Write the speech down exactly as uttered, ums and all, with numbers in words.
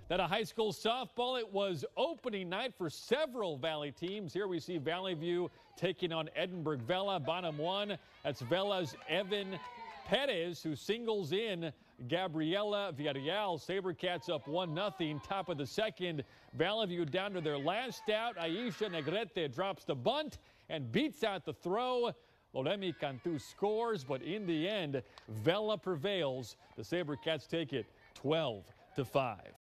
Then a high school softball. It was opening night for several Valley teams. Here we see Valley View taking on Edinburgh Vela. Bottom one, that's Vela's Evan Perez, who singles in Gabriela Villarreal. Sabercats up one nothing. Top of the second, Valley View down to their last out. Aisha Negrete drops the bunt and beats out the throw. Loremi Cantu scores, but in the end, Vela prevails. The Sabercats take it twelve to five.